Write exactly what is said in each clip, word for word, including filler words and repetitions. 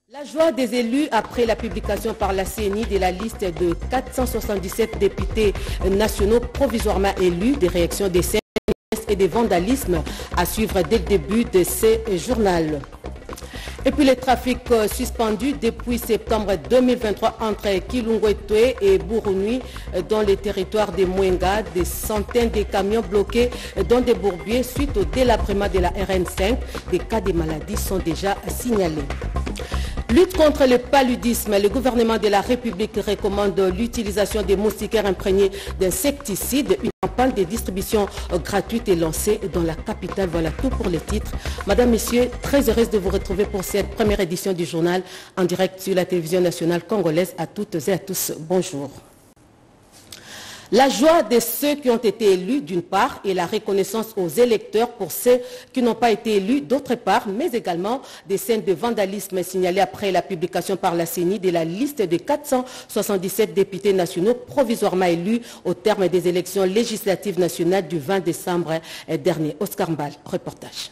La joie des élus après la publication par la C N I de la liste de quatre cent soixante-dix-sept députés nationaux provisoirement élus, des réactions des C N S et des vandalismes à suivre dès le début de ce journal. Et puis les trafics suspendus depuis septembre deux mille vingt-trois entre Kilungwetwe et Burunui dans les territoires de Mwenga. Des centaines de camions bloqués dans des bourbiers suite au délabrement de la R N cinq. Des cas de maladies sont déjà signalés. Lutte contre le paludisme. Le gouvernement de la République recommande l'utilisation des moustiquaires imprégnés d'insecticides. Une campagne de distribution gratuite est lancée dans la capitale. Voilà tout pour les titres. Madame, Messieurs, très heureuse de vous retrouver pour cette première édition du journal en direct sur la télévision nationale congolaise. À toutes et à tous, bonjour. La joie de ceux qui ont été élus d'une part et la reconnaissance aux électeurs pour ceux qui n'ont pas été élus d'autre part, mais également des scènes de vandalisme signalées après la publication par la C N I de la liste de quatre cent soixante-dix-sept députés nationaux provisoirement élus au terme des élections législatives nationales du vingt décembre dernier. Oscar Mbal, reportage.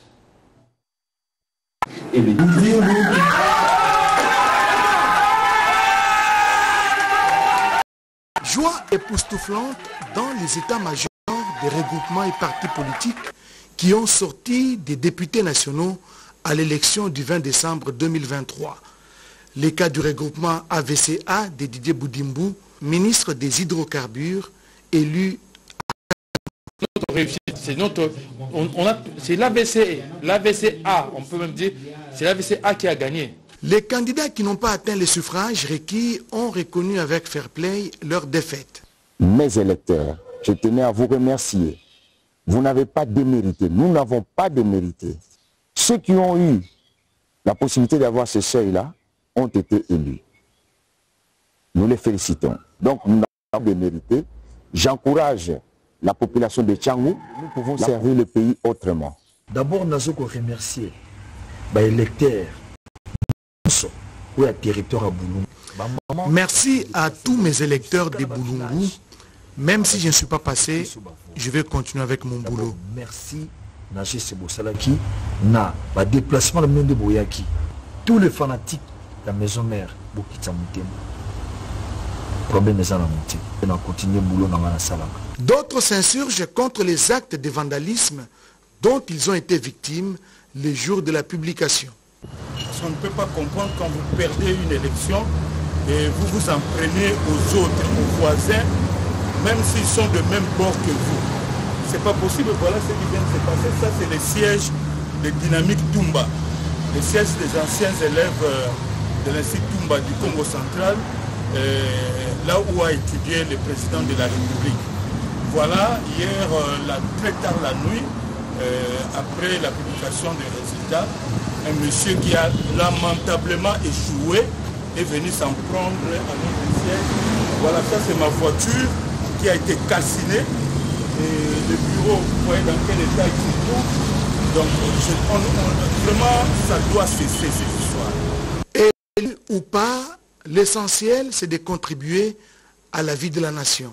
Joie époustouflante dans les états-majors des regroupements et partis politiques qui ont sorti des députés nationaux à l'élection du vingt décembre deux mille vingt-trois. Les cas du regroupement A V C A de Didier Boudimbu, ministre des hydrocarbures, élu. Notre réussite, c'est notre, on, on a, c'est l'A V C A, l'A V C A, on peut même dire, c'est l'A V C A qui a gagné. Les candidats qui n'ont pas atteint les suffrages requis ont reconnu avec fair play leur défaite. Mes électeurs, je tenais à vous remercier. Vous n'avez pas démérité. Nous n'avons pas démérité. Ceux qui ont eu la possibilité d'avoir ce seuil-là ont été élus. Nous les félicitons. Donc, nous n'avons pas démérité. J'encourage la population de Tchangou. Nous pouvons la... servir le pays autrement. D'abord, nous avons remercié les électeurs. Merci à tous mes électeurs des Boulungu. Même si je ne suis pas passé, je vais continuer avec mon boulot. Merci Naché Sebosalaki, na ba déplacement de Mende Boyaki. Tous les fanatiques de la maison mère, Bokita Moutema. Problème est à la montée. On a continué le boulot dans la salle. D'autres s'insurgent contre les actes de vandalisme dont ils ont été victimes les jours de la publication. On ne peut pas comprendre quand vous perdez une élection et vous vous en prenez aux autres, aux voisins, même s'ils sont de même bord que vous. C'est pas possible. Voilà ce qui vient de se passer. Ça, c'est les sièges de Dynamique Toumba, les sièges des anciens élèves de l'Institut Toumba du Congo central, là où a étudié le président de la République. Voilà, hier, là, très tard la nuit, après la publication des résultats, un monsieur qui a lamentablement échoué est venu s'en prendre à notre siège. Voilà, ça c'est ma voiture qui a été calcinée. Et le bureau, vous voyez dans quel état il se trouve. Donc je, on, on, vraiment, ça doit cesser cette histoire. Et ou pas, l'essentiel c'est de contribuer à la vie de la nation.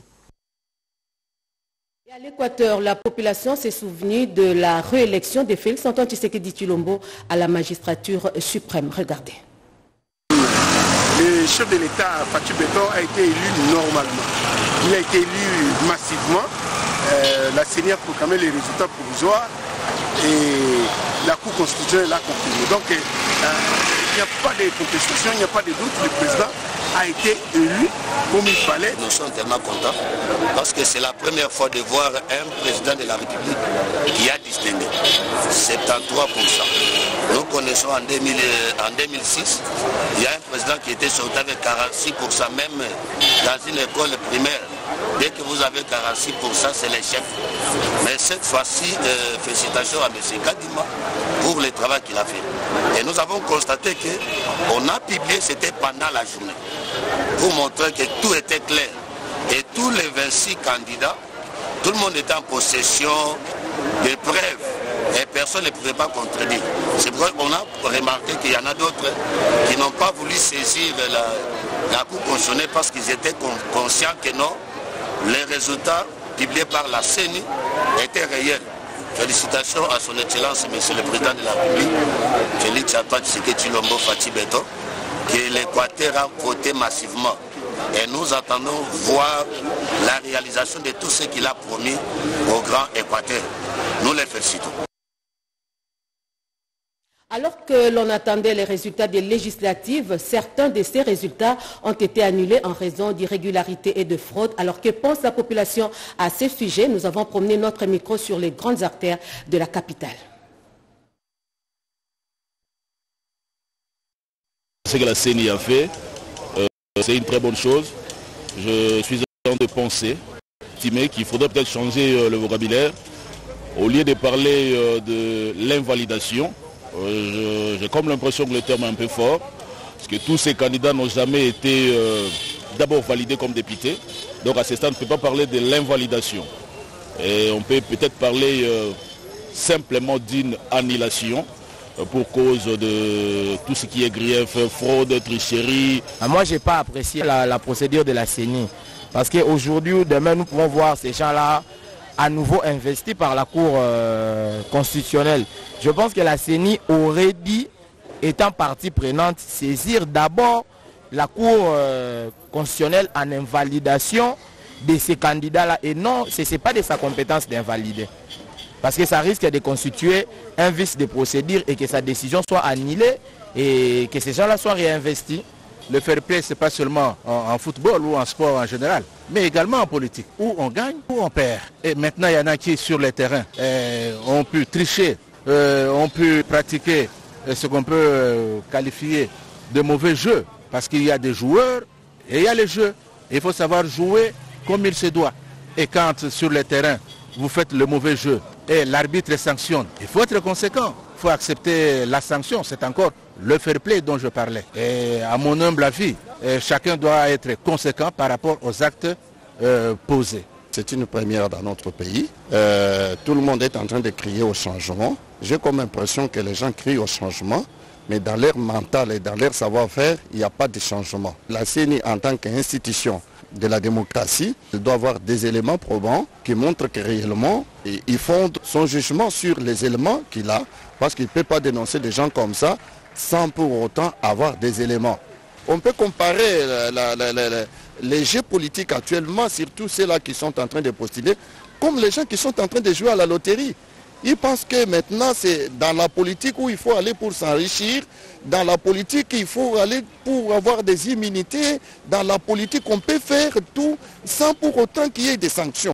À l'Équateur, la population s'est souvenue de la réélection de Félix Antoine Tshisekedi Tshilombo à la magistrature suprême. Regardez. Le chef de l'État, Fatou Beton, a été élu normalement. Il a été élu massivement. Euh, la C N I a proclamé les résultats provisoires et la Cour constitutionnelle l'a confirmé. Donc euh, il n'y a pas de contestation, il n'y a pas de doute. Le président a été élu comme il fallait. Nous sommes tellement contents parce que c'est la première fois de voir un président de la République qui a distingué soixante-treize pour cent. Nous connaissons en, deux mille, en deux mille six, il y a un président qui était sorti avec quarante-six pour cent même dans une école primaire. Dès que vous avez quarante-six pour cent, c'est les chefs. Mais cette fois-ci, euh, félicitations à M. Kadima pour le travail qu'il a fait. Et nous avons constaté qu'on a publié, c'était pendant la journée, pour montrer que tout était clair. Et tous les vingt-six candidats, tout le monde était en possession des preuves. Et personne ne pouvait pas contredire. C'est pourquoi on a remarqué qu'il y en a d'autres qui n'ont pas voulu saisir la, la Cour constitutionnelle parce qu'ils étaient conscients que non, les résultats publiés par la C N I étaient réels. Félicitations à son Excellence, Monsieur le Président de la République, Félix Antoine Tshisekedi Tshilombo Fatou Beton, que l'Équateur a voté massivement. Et nous attendons voir la réalisation de tout ce qu'il a promis au Grand Équateur. Nous les félicitons. Alors que l'on attendait les résultats des législatives, certains de ces résultats ont été annulés en raison d'irrégularités et de fraude. Alors que pense la population à ces sujets? Nous avons promené notre micro sur les grandes artères de la capitale. Ce que la C E N I a fait, euh, c'est une très bonne chose. Je suis en train de penser, estimer qu'il faudrait peut-être changer euh, le vocabulaire. Au lieu de parler euh, de l'invalidation, euh, j'ai comme l'impression que le terme est un peu fort, parce que tous ces candidats n'ont jamais été euh, d'abord validés comme députés. Donc à ce stade, on ne peut pas parler de l'invalidation. Et on peut peut-être parler euh, simplement d'une annulation pour cause de tout ce qui est grief, fraude, tricherie. Moi, je n'ai pas apprécié la, la procédure de la C E N I. Parce qu'aujourd'hui ou demain, nous pourrons voir ces gens-là à nouveau investis par la Cour euh, constitutionnelle. Je pense que la C E N I aurait dit, étant partie prenante, saisir d'abord la Cour euh, constitutionnelle en invalidation de ces candidats-là. Et non, ce n'est pas de sa compétence d'invalider. Parce que ça risque de constituer un vice de procédure et que sa décision soit annulée et que ces gens-là soient réinvestis. Le fair play, ce n'est pas seulement en, en football ou en sport en général, mais également en politique, où on gagne ou on perd. Et maintenant, il y en a qui, sur les terrains, euh, ont pu tricher, euh, ont pu pratiquer euh, ce qu'on peut euh, qualifier de mauvais jeu. Parce qu'il y a des joueurs et il y a les jeux. Il faut savoir jouer comme il se doit. Et quand, sur les terrains, vous faites le mauvais jeu et l'arbitre sanctionne, il faut être conséquent. Il faut accepter la sanction. C'est encore le fair play dont je parlais. Et à mon humble avis, chacun doit être conséquent par rapport aux actes euh, posés. C'est une première dans notre pays. Euh, tout le monde est en train de crier au changement. J'ai comme impression que les gens crient au changement, mais dans leur mental et dans leur savoir-faire, il n'y a pas de changement. La C E N I, en tant qu'institution de la démocratie, il doit avoir des éléments probants qui montrent que réellement, il fonde son jugement sur les éléments qu'il a, parce qu'il ne peut pas dénoncer des gens comme ça sans pour autant avoir des éléments. On peut comparer la, la, la, la, les jeux politiques actuellement, surtout ceux-là qui sont en train de postuler, comme les gens qui sont en train de jouer à la loterie. Ils pensent que maintenant c'est dans la politique où il faut aller pour s'enrichir, dans la politique il faut aller pour avoir des immunités, dans la politique on peut faire tout sans pour autant qu'il y ait des sanctions.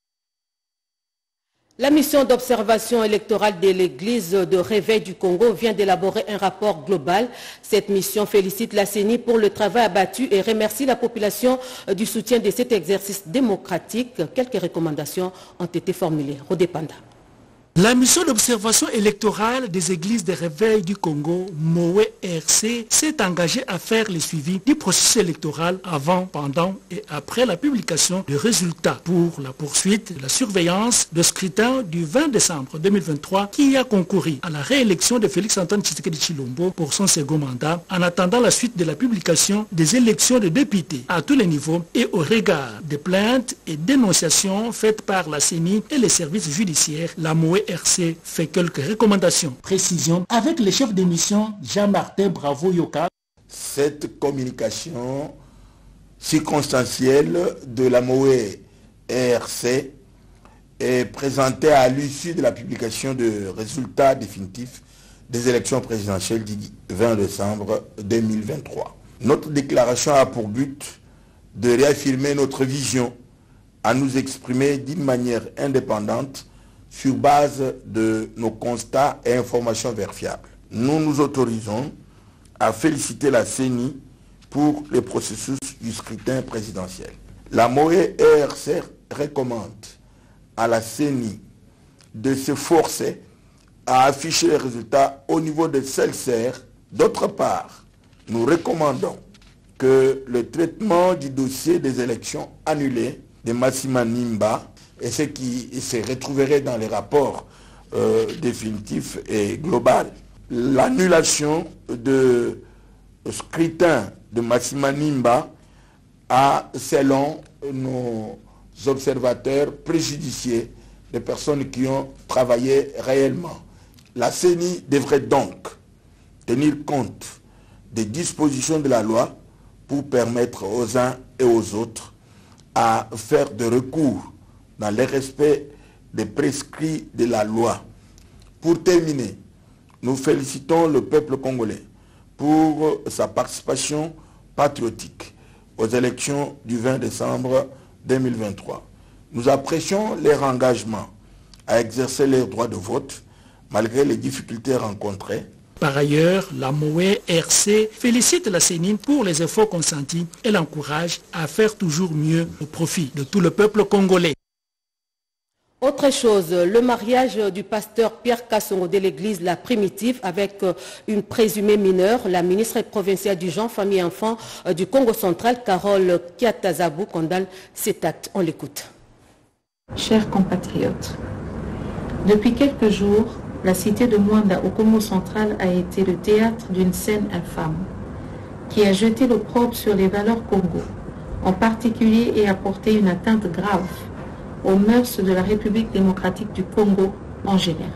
La mission d'observation électorale de l'Église de Réveil du Congo vient d'élaborer un rapport global. Cette mission félicite la C E N I pour le travail abattu et remercie la population du soutien de cet exercice démocratique. Quelques recommandations ont été formulées. Rodépanda. La mission d'observation électorale des églises de réveil du Congo, M O E R C, s'est engagée à faire le suivi du processus électoral avant, pendant et après la publication des résultats pour la poursuite de la surveillance de scrutin du vingt décembre deux mille vingt-trois qui a concouru à la réélection de Félix Antoine Tshisekedi Tshilombo pour son second mandat en attendant la suite de la publication des élections de députés à tous les niveaux et au regard des plaintes et dénonciations faites par la C E N I et les services judiciaires. La M O E R C fait quelques recommandations. Précision avec le chef de mission Jean-Martin Bravo Yoka. Cette communication circonstancielle de la M O E R C est présentée à l'issue de la publication de résultats définitifs des élections présidentielles du vingt décembre deux mille vingt-trois. Notre déclaration a pour but de réaffirmer notre vision, à nous exprimer d'une manière indépendante sur base de nos constats et informations vérifiables. Nous nous autorisons à féliciter la C E N I pour le processus du scrutin présidentiel. La M O E R C recommande à la C E N I de se forcer à afficher les résultats au niveau de C E L S E R. D'autre part, nous recommandons que le traitement du dossier des élections annulées de Massima Nimba et ce qui se retrouverait dans les rapports euh, définitifs et global, l'annulation de scrutin de Massima Nimba a, selon nos observateurs, préjudicié les personnes qui ont travaillé réellement. La C E N I devrait donc tenir compte des dispositions de la loi pour permettre aux uns et aux autres à faire de recours dans le respect des prescrits de la loi. Pour terminer, nous félicitons le peuple congolais pour sa participation patriotique aux élections du vingt décembre deux mille vingt-trois. Nous apprécions leur engagement à exercer leur droit de vote malgré les difficultés rencontrées. Par ailleurs, la M O E R C félicite la CENI pour les efforts consentis et l'encourage à faire toujours mieux au profit de tout le peuple congolais. Autre chose, le mariage du pasteur Pierre Kassongo de l'église La Primitive avec une présumée mineure, la ministre provinciale du genre, famille et enfants du Congo central, Carole Kiatazabou, condamne cet acte. On l'écoute. Chers compatriotes, depuis quelques jours, la cité de Mwanda au Congo central a été le théâtre d'une scène infâme qui a jeté l'opprobre sur les valeurs Congo, en particulier, et apporté une atteinte grave aux mœurs de la République démocratique du Congo en général.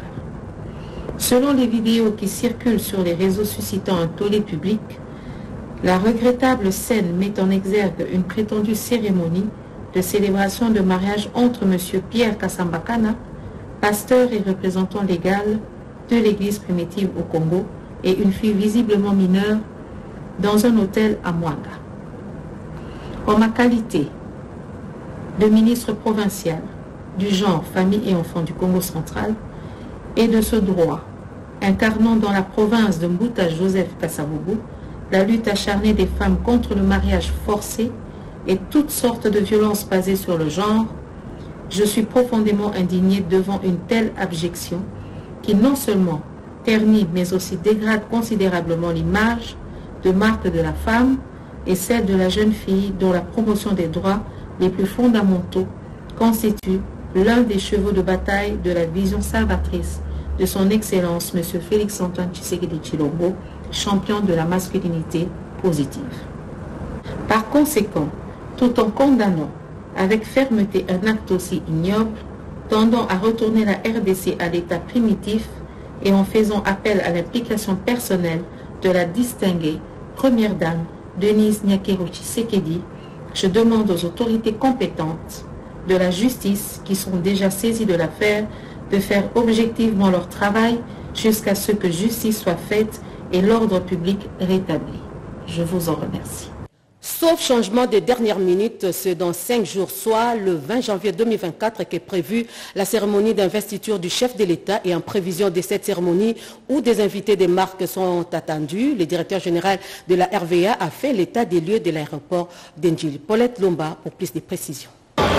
Selon les vidéos qui circulent sur les réseaux suscitant un tollé public, la regrettable scène met en exergue une prétendue cérémonie de célébration de mariage entre M. Pierre Kassambakana, pasteur et représentant légal de l'église primitive au Congo, et une fille visiblement mineure dans un hôtel à Mwanda. En ma qualité de ministre provincial du genre, famille et enfants du Congo central et de ce droit, incarnant dans la province de Mbuta Joseph Kassavubu la lutte acharnée des femmes contre le mariage forcé et toutes sortes de violences basées sur le genre, je suis profondément indigné devant une telle abjection qui non seulement ternit mais aussi dégrade considérablement l'image de marque de la femme et celle de la jeune fille dont la promotion des droits les plus fondamentaux constitue l'un des chevaux de bataille de la vision salvatrice de son Excellence M. Félix-Antoine Tshisekedi Tshilombo, champion de la masculinité positive. Par conséquent, tout en condamnant avec fermeté un acte aussi ignoble, tendant à retourner la R D C à l'état primitif et en faisant appel à l'implication personnelle de la distinguée Première Dame Denise Nyakero Tshisekedi, je demande aux autorités compétentes de la justice qui sont déjà saisies de l'affaire de faire objectivement leur travail jusqu'à ce que justice soit faite et l'ordre public rétabli. Je vous en remercie. Sauf changement des dernières minutes, c'est dans cinq jours, soit le vingt janvier deux mille vingt-quatre, qu'est prévue la cérémonie d'investiture du chef de l'État, et en prévision de cette cérémonie où des invités des marques sont attendus, le directeur général de la R V A a fait l'état des lieux de l'aéroport d'Ndjili. Paulette Lomba pour plus de précisions.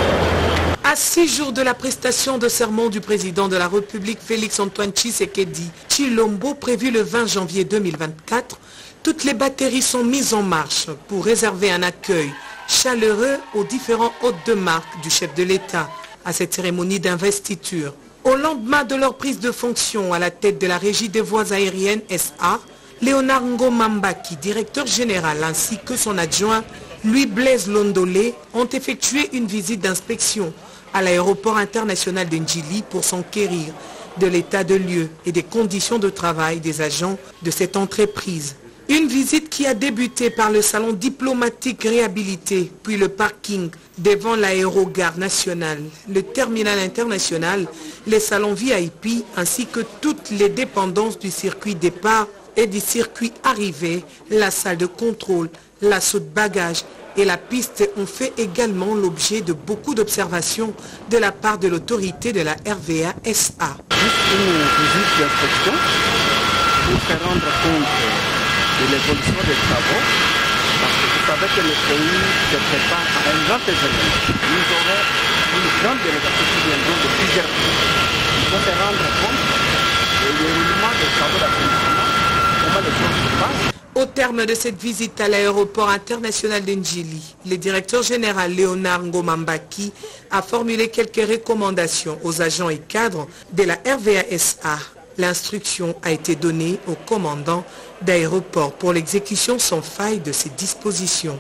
À six jours de la prestation de serment du président de la République Félix-Antoine Tshisekedi Tshilombo, prévu le vingt janvier deux mille vingt-quatre, toutes les batteries sont mises en marche pour réserver un accueil chaleureux aux différents hôtes de marque du chef de l'État à cette cérémonie d'investiture. Au lendemain de leur prise de fonction à la tête de la Régie des voies aériennes S A, Léonard Ngomambaki, directeur général, ainsi que son adjoint, Louis Blaise Londolé, ont effectué une visite d'inspection à l'aéroport international de Ndjili pour s'enquérir de l'état de lieu et des conditions de travail des agents de cette entreprise. Une visite qui a débuté par le salon diplomatique réhabilité, puis le parking devant l'aérogare nationale, le terminal international, les salons V I P ainsi que toutes les dépendances du circuit départ et du circuit arrivée, la salle de contrôle, l'assaut de bagages et la piste ont fait également l'objet de beaucoup d'observations de la part de l'autorité de la R V A S A. Juste une visite d'inspection pour se rendre compte de l'évolution des travaux, parce que vous savez que le pays se prépare à un grand événement. Nous aurons une grande délégation qui viendront de plusieurs pays. Il faut se rendre compte du déroulement des travaux d'assainissement, comment les choses se passent. Au terme de cette visite à l'aéroport international d'Ndjili, le directeur général Léonard Ngomambaki a formulé quelques recommandations aux agents et cadres de la R V A S A. L'instruction a été donnée au commandant d'aéroport pour l'exécution sans faille de ces dispositions.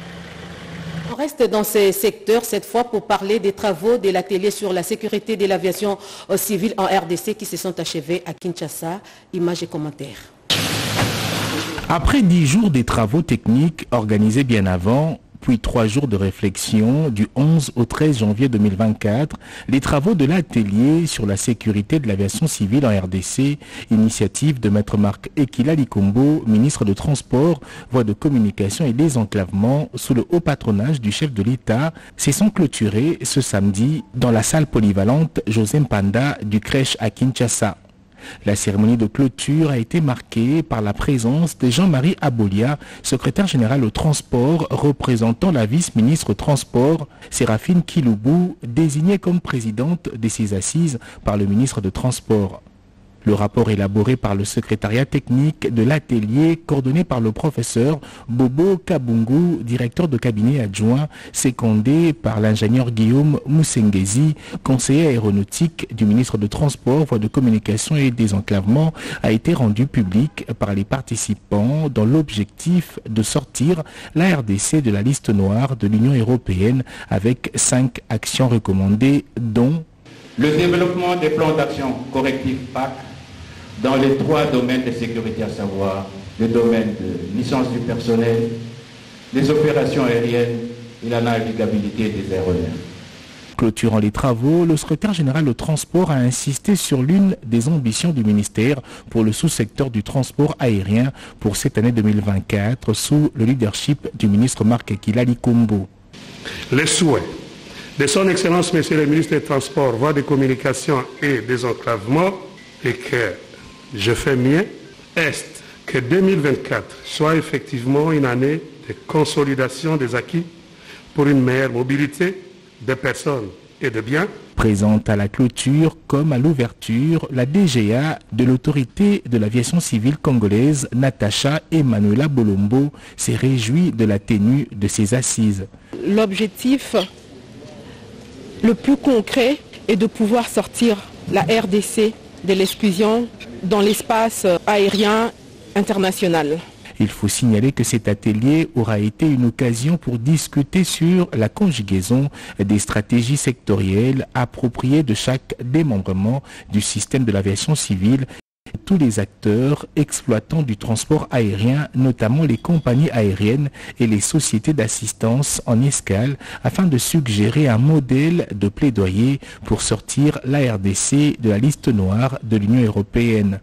On reste dans ces secteurs cette fois pour parler des travaux de l'atelier sur la sécurité de l'aviation civile en R D C qui se sont achevés à Kinshasa. Images et commentaires. Après dix jours des travaux techniques organisés bien avant, puis trois jours de réflexion du onze au treize janvier deux mille vingt-quatre, les travaux de l'atelier sur la sécurité de l'aviation civile en R D C, initiative de Maître Marc Ekila Likombo, ministre de Transport, Voies de Communication et Désenclavement, sous le haut patronage du chef de l'État, se sont clôturés ce samedi dans la salle polyvalente José Mpanda du crèche à Kinshasa. La cérémonie de clôture a été marquée par la présence de Jean-Marie Abolia, secrétaire général au transport, représentant la vice-ministre transport, Séraphine Kiloubou, désignée comme présidente de ces assises par le ministre de Transport. Le rapport élaboré par le secrétariat technique de l'atelier, coordonné par le professeur Bobo Kabungu, directeur de cabinet adjoint, secondé par l'ingénieur Guillaume Moussengezi, conseiller aéronautique du ministre de Transport, Voies de Communication et Désenclavement, a été rendu public par les participants dans l'objectif de sortir la R D C de la liste noire de l'Union européenne avec cinq actions recommandées, dont le développement des plans d'action correctifs P A C dans les trois domaines de sécurité, à savoir le domaine de licence du personnel, les opérations aériennes et la navigabilité des aéronefs. Clôturant les travaux, le secrétaire général au transport a insisté sur l'une des ambitions du ministère pour le sous-secteur du transport aérien pour cette année deux mille vingt-quatre sous le leadership du ministre Marc Ekila Likombo. Les souhaits de son Excellence Monsieur le ministre des Transports, Voies de Communication et Désenclavement, et que je fais mien, est que deux mille vingt-quatre soit effectivement une année de consolidation des acquis pour une meilleure mobilité des personnes et de biens. Présente à la clôture comme à l'ouverture, la D G A de l'autorité de l'aviation civile congolaise, Natacha Emmanuela Bolombo, s'est réjouie de la tenue de ces assises. L'objectif le plus concret est de pouvoir sortir la R D C de l'exclusion dans l'espace aérien international. Il faut signaler que cet atelier aura été une occasion pour discuter sur la conjugaison des stratégies sectorielles appropriées de chaque démembrement du système de l'aviation civile. Tous les acteurs exploitants du transport aérien, notamment les compagnies aériennes et les sociétés d'assistance en escale, afin de suggérer un modèle de plaidoyer pour sortir la R D C de la liste noire de l'Union européenne.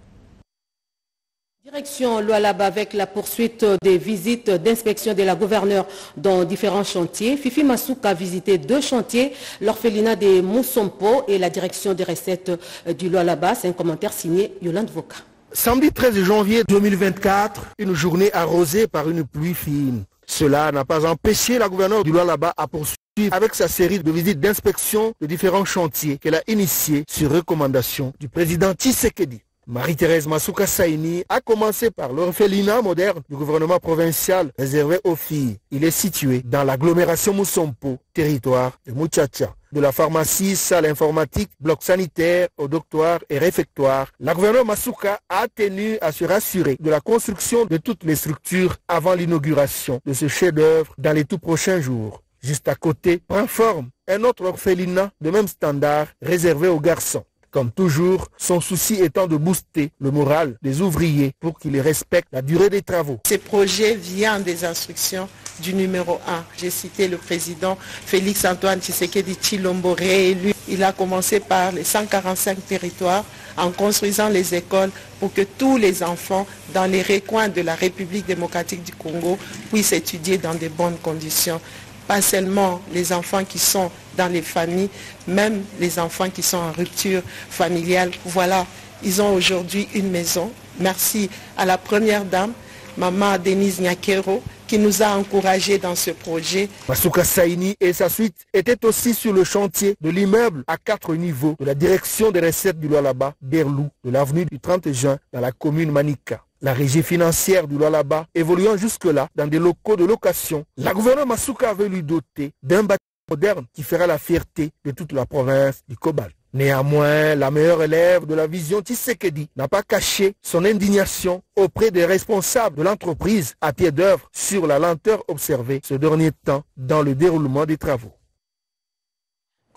Direction Lualaba avec la poursuite des visites d'inspection de la gouverneure dans différents chantiers. Fifi Masuka a visité deux chantiers, l'orphelinat de Moussompo et la direction des recettes du Lualaba. C'est un commentaire signé Yolande Voka. Samedi treize janvier deux mille vingt-quatre, une journée arrosée par une pluie fine. Cela n'a pas empêché la gouverneure du Lualaba à poursuivre avec sa série de visites d'inspection de différents chantiers qu'elle a initiés sur recommandation du président Tshisekedi. Marie-Thérèse Masuka Saini a commencé par l'orphelinat moderne du gouvernement provincial réservé aux filles. Il est situé dans l'agglomération Moussompo, territoire de Mouchacha. De la pharmacie, salle informatique, bloc sanitaire, au doctoire et réfectoire, la gouverneure Masuka a tenu à se rassurer de la construction de toutes les structures avant l'inauguration de ce chef-d'œuvre dans les tout prochains jours. Juste à côté, prend forme un autre orphelinat de même standard réservé aux garçons. Comme toujours, son souci étant de booster le moral des ouvriers pour qu'ils respectent la durée des travaux. Ce projet vient des instructions du numéro un. J'ai cité le président Félix Antoine Tshisekedi Tshilombo réélu. Il a commencé par les cent quarante-cinq territoires en construisant les écoles pour que tous les enfants dans les recoins de la République démocratique du Congo puissent étudier dans de bonnes conditions. Pas seulement les enfants qui sont dans les familles, même les enfants qui sont en rupture familiale. Voilà, ils ont aujourd'hui une maison. Merci à la première dame, maman Denise Nyakero, qui nous a encouragés dans ce projet. Masuka Saini et sa suite étaient aussi sur le chantier de l'immeuble à quatre niveaux de la direction des recettes du Lualaba, Berlou, de l'avenue du trente juin dans la commune Manika. La régie financière du Lualaba évoluant jusque-là dans des locaux de location, la gouverneure Masuka veut lui doter d'un bâtiment moderne qui fera la fierté de toute la province du Cobalt. Néanmoins, la meilleure élève de la vision Tshisekedi n'a pas caché son indignation auprès des responsables de l'entreprise à pied d'œuvre sur la lenteur observée ce dernier temps dans le déroulement des travaux.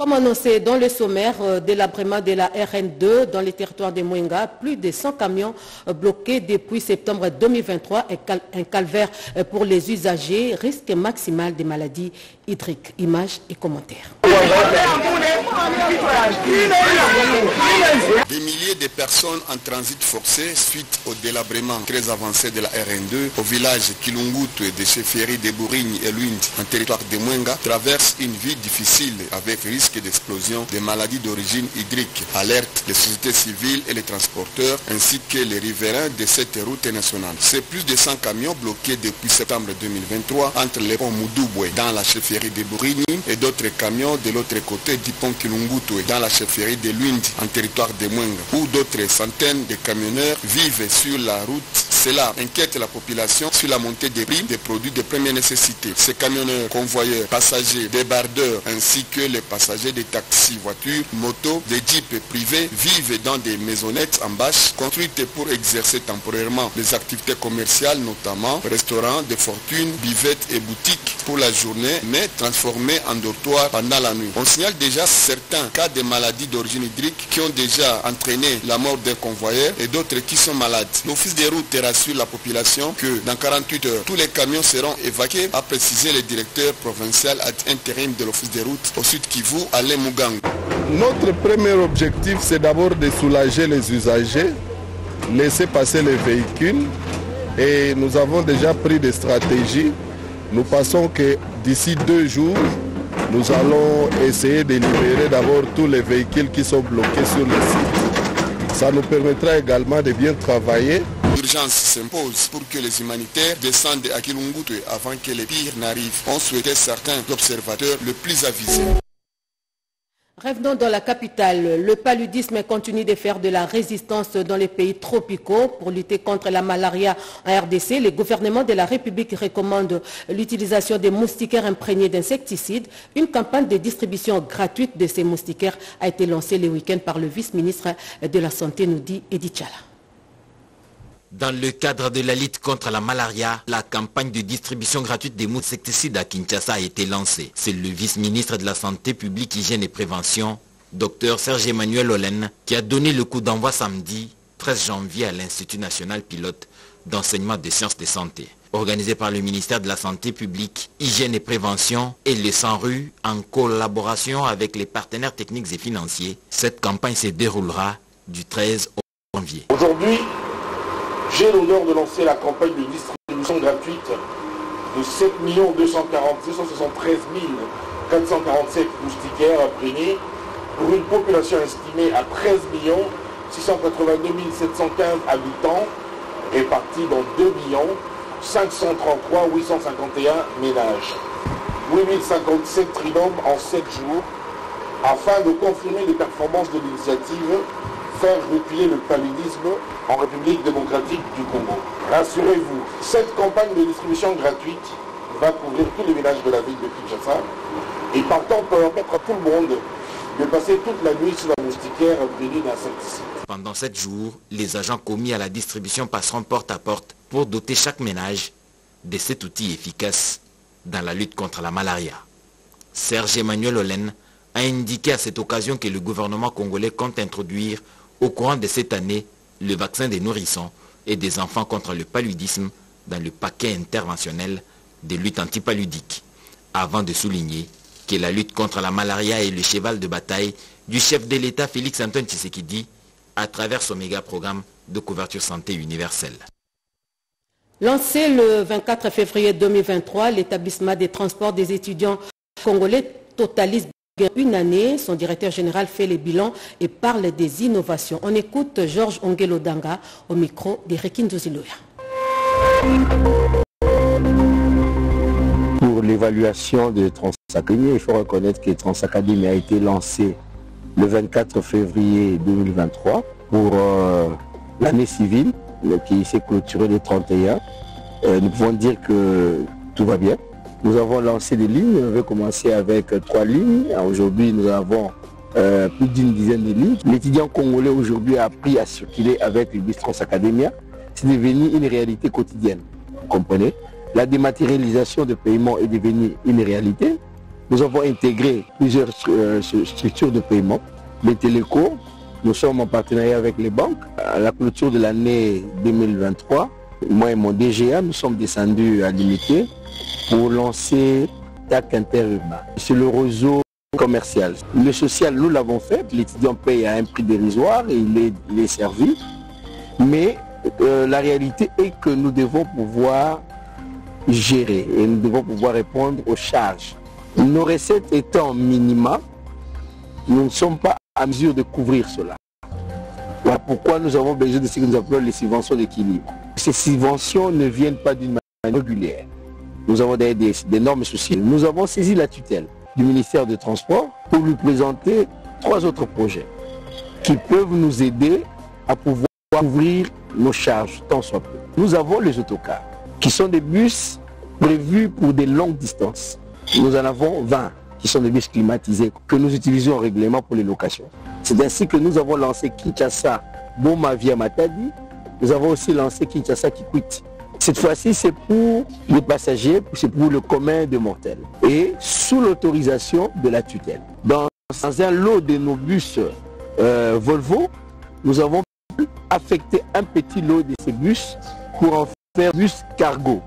Comme annoncé dans le sommaire, euh, délabrement de la R N deux dans les territoires de Mwenga, plus de cent camions euh, bloqués depuis septembre deux mille vingt-trois et cal un calvaire euh, pour les usagers, risque maximal des maladies hydriques. Images et commentaires. Des milliers de personnes en transit forcé suite au délabrement très avancé de la R N deux au village Kilungutu et de Chefferie de Bourigne et Luindi en territoire de Mwenga traversent une vie difficile avec risque d'explosion des maladies d'origine hydrique. Alerte les sociétés civiles et les transporteurs ainsi que les riverains de cette route nationale. C'est plus de cent camions bloqués depuis septembre deux mille vingt-trois entre les ponts Moudouboué dans la chefferie de Bourigny et d'autres camions de l'autre côté du pont Kilungutu dans la chefferie de Luindi en territoire de Mwenga où d'autres centaines de camionneurs vivent sur la route. Cela inquiète la population sur la montée des prix des produits de première nécessité. Ces camionneurs, convoyeurs, passagers, débardeurs ainsi que les passagers des taxis, voitures, motos, des jeeps privés vivent dans des maisonnettes en bâche construites pour exercer temporairement des activités commerciales, notamment restaurants de fortune, buvettes et boutiques pour la journée, mais transformées en dortoirs pendant la nuit. On signale déjà certains cas de maladies d'origine hydrique qui ont déjà entraîné la mort d'un convoyeur et d'autres qui sont malades. L'office des routes rassure la population que dans quarante-huit heures, tous les camions seront évacués, a précisé le directeur provincial ad intérim de l'office des routes au Sud Kivu, Alain Mugang. Notre premier objectif, c'est d'abord de soulager les usagers, laisser passer les véhicules et nous avons déjà pris des stratégies. Nous pensons que d'ici deux jours, nous allons essayer de libérer d'abord tous les véhicules qui sont bloqués sur le site. Ça nous permettra également de bien travailler. L'urgence s'impose pour que les humanitaires descendent à Kilungutu avant que les pires n'arrivent. On souhaitait certains observateurs le plus avisés. Revenons dans la capitale. Le paludisme continue de faire de la résistance dans les pays tropicaux. Pour lutter contre la malaria en R D C, le gouvernement de la République recommande l'utilisation des moustiquaires imprégnés d'insecticides. Une campagne de distribution gratuite de ces moustiquaires a été lancée le week-end par le vice-ministre de la Santé, nous dit Edith Chala. Dans le cadre de la lutte contre la malaria, la campagne de distribution gratuite des moustiquaires à Kinshasa a été lancée. C'est le vice-ministre de la Santé publique, Hygiène et Prévention, Dr Serge Emmanuel Olen, qui a donné le coup d'envoi samedi treize janvier à l'Institut national pilote d'enseignement des sciences de santé. Organisé par le ministère de la Santé publique, Hygiène et Prévention et les Sans-Rue en collaboration avec les partenaires techniques et financiers, cette campagne se déroulera du treize au janvier. Aujourd'hui, j'ai l'honneur de lancer la campagne de distribution gratuite de sept millions deux cent soixante-treize mille quatre cent quarante-sept moustiquaires imprégnés pour une population estimée à treize millions six cent quatre-vingt-deux mille sept cent quinze habitants répartis dans deux millions cinq cent trente-trois mille huit cent cinquante et un ménages. huit mille cinquante-sept trinômes en sept jours afin de confirmer les performances de l'initiative faire reculer le paludisme en République démocratique du Congo. Rassurez-vous, cette campagne de distribution gratuite va couvrir tous les villages de la ville de Kinshasa et partant permettre à tout le monde de passer toute la nuit sous la moustiquaire imprégnée d'insecticides. Pendant sept jours, les agents commis à la distribution passeront porte à porte pour doter chaque ménage de cet outil efficace dans la lutte contre la malaria. Serge Emmanuel Olen a indiqué à cette occasion que le gouvernement congolais compte introduire au courant de cette année le vaccin des nourrissons et des enfants contre le paludisme dans le paquet interventionnel de lutte antipaludique, avant de souligner que la lutte contre la malaria est le cheval de bataille du chef de l'État Félix Antoine Tshisekedi à travers son méga-programme de couverture santé universelle. Lancé le vingt-quatre février deux mille vingt-trois, l'établissement des transports des étudiants congolais totalise une année. Son directeur général fait les bilans et parle des innovations. On écoute Georges Ongelo Danga au micro d'Erikin Zoziloya. Pour l'évaluation de Transacadémie, il faut reconnaître que Transacadémie a été lancé le vingt-quatre février deux mille vingt-trois pour euh, l'année civile qui s'est clôturée le trente et un. Euh, nous pouvons dire que tout va bien. Nous avons lancé des lignes, on avait commencé avec trois lignes. Aujourd'hui, nous avons euh, plus d'une dizaine de lignes. L'étudiant congolais aujourd'hui a appris à circuler avec le bus Transacadémia. C'est devenu une réalité quotidienne. Vous comprenez? La dématérialisation de paiement est devenue une réalité. nous avons intégré plusieurs euh, structures de paiement. Les télécoms, nous sommes en partenariat avec les banques. À la clôture de l'année deux mille vingt-trois, moi et mon D G A, nous sommes descendus à l'unité pour lancer T A C interurbain. C'est le réseau commercial. Le social, nous l'avons fait. L'étudiant paye à un prix dérisoire et il est, il est servi. Mais euh, la réalité est que nous devons pouvoir gérer et nous devons pouvoir répondre aux charges. Nos recettes étant minima, nous ne sommes pas à mesure de couvrir cela. Voilà pourquoi nous avons besoin de ce que nous appelons les subventions d'équilibre. Ces subventions ne viennent pas d'une manière régulière. Nous avons des, des, des normes sociales. Nous avons saisi la tutelle du ministère des Transports pour lui présenter trois autres projets qui peuvent nous aider à pouvoir couvrir nos charges tant soit peu. Nous avons les autocars qui sont des bus prévus pour des longues distances. Nous en avons vingt qui sont des bus climatisés que nous utilisons en règlement pour les locations. C'est ainsi que nous avons lancé Kinshasa Boma via Matadi. Nous avons aussi lancé Kinshasa Kikwit. Cette fois-ci, c'est pour les passagers, c'est pour le commun des mortels. Et sous l'autorisation de la tutelle. Dans, dans un lot de nos bus euh, Volvo, nous avons affecté un petit lot de ces bus pour en faire bus cargo.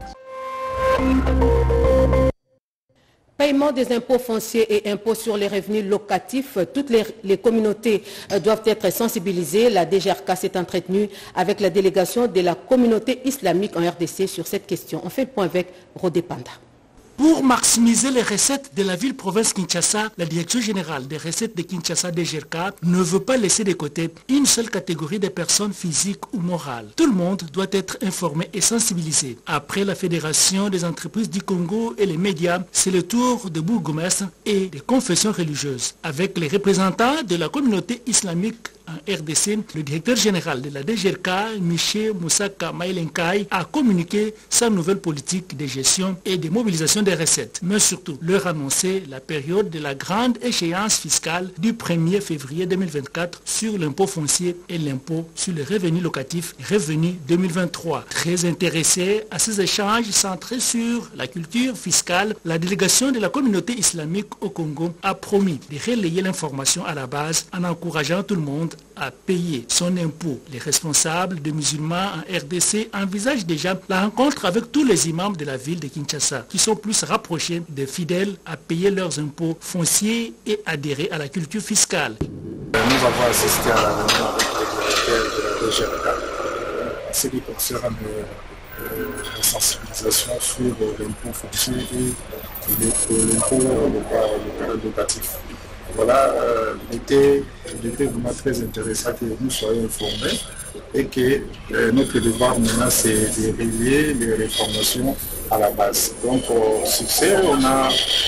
Paiement des impôts fonciers et impôts sur les revenus locatifs, toutes les, les communautés doivent être sensibilisées. La D G R K s'est entretenue avec la délégation de la communauté islamique en R D C sur cette question. On fait le point avec Rodé Panda. Pour maximiser les recettes de la ville-province Kinshasa, la Direction générale des recettes de Kinshasa D G R K ne veut pas laisser de côté une seule catégorie de personnes physiques ou morales. Tout le monde doit être informé et sensibilisé. Après la Fédération des entreprises du Congo et les médias, c'est le tour de bourgmestres et des confessions religieuses. Avec les représentants de la communauté islamique en R D C, le directeur général de la D G R K, Miché Moussaka Maïlenkai, a communiqué sa nouvelle politique de gestion et de mobilisation des recettes, mais surtout leur annoncer la période de la grande échéance fiscale du premier février deux mille vingt-quatre sur l'impôt foncier et l'impôt sur les revenus locatifs revenus deux mille vingt-trois. Très intéressé à ces échanges centrés sur la culture fiscale, la délégation de la communauté islamique au Congo a promis de relayer l'information à la base en encourageant tout le monde à payer son impôt. Les responsables des musulmans en R D C envisagent déjà la rencontre avec tous les imams de la ville de Kinshasa qui sont plus rapprochés des fidèles à payer leurs impôts fonciers et adhérer à la culture fiscale. Nous avons assisté à la réunion de la D G R K, ce qui concerne euh, la sensibilisation sur l'impôt foncier et l'impôt locatif. Voilà, euh, il était, il était vraiment très intéressant que nous soyons informés et que euh, notre devoir maintenant c'est de relier les réformations à la base. Donc au succès, on a,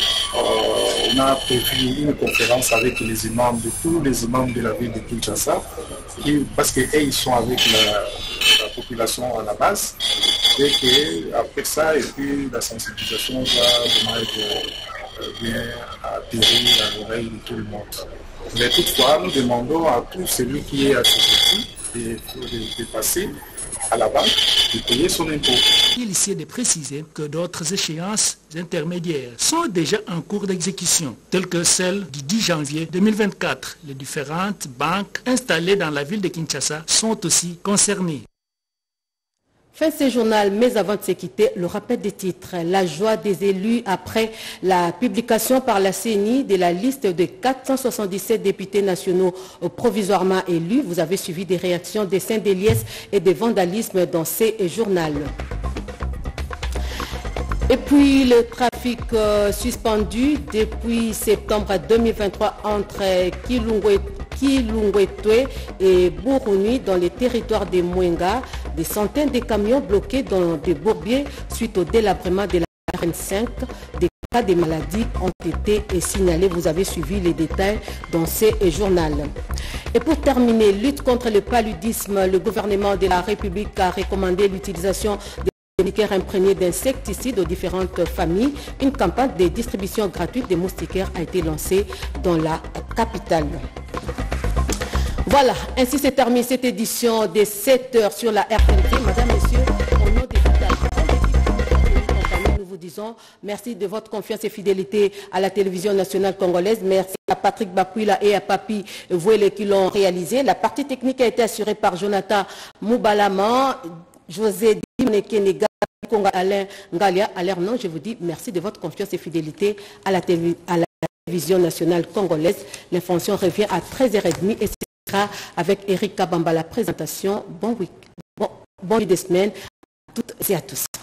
euh, on a prévu une conférence avec les imams de tous les imams de la ville de Kinshasa, qui, parce qu'ils sont avec la, la population à la base, et qu'après ça, et puis la sensibilisation va vraiment être bien atterrir à l'oreille de tout le monde. Mais toutefois, nous demandons à tout celui qui est assujetti de, de, de passer à la banque, de payer son impôt. Il essaie de préciser que d'autres échéances intermédiaires sont déjà en cours d'exécution, telles que celle du dix janvier deux mille vingt-quatre. Les différentes banques installées dans la ville de Kinshasa sont aussi concernées. Fin de ce journal, mais avant de se quitter, le rappel des titres. La joie des élus après la publication par la C N I de la liste de quatre cent soixante-dix-sept députés nationaux provisoirement élus. Vous avez suivi des réactions, des scènes de liesse et des vandalismes dans ces journaux. Et puis le trafic euh, suspendu depuis septembre deux mille vingt-trois entre Kilungwe, Kilungwetwe et Buruni dans les territoires de Mwenga. Des centaines de camions bloqués dans des bourbiers suite au délabrement de la R N cinq. Des cas de maladies ont été signalés. Vous avez suivi les détails dans ces journaux. Et pour terminer, lutte contre le paludisme, le gouvernement de la République a recommandé l'utilisation des moustiquaires imprégnés d'insecticides aux différentes familles. Une campagne de distribution gratuite des moustiquaires a été lancée dans la capitale. Voilà, ainsi se termine cette édition des sept heures sur la R T N T. Madame, Messieurs, au nom des nous vous disons faisons. Merci de votre confiance et fidélité à la télévision nationale congolaise. Merci à Patrick Bakuila et à Papi Vouele qui l'ont réalisé. La partie technique a été assurée par Jonathan Moubalama, José Dimekenega, Alain Ngalia. À leur nom, je vous dis merci de votre confiance et fidélité à la, télé, à la télévision nationale congolaise. L'information revient à treize heures trente et ce sera avec Eric Kabamba la présentation. Bon week, bon, bon week de semaine à toutes et à tous.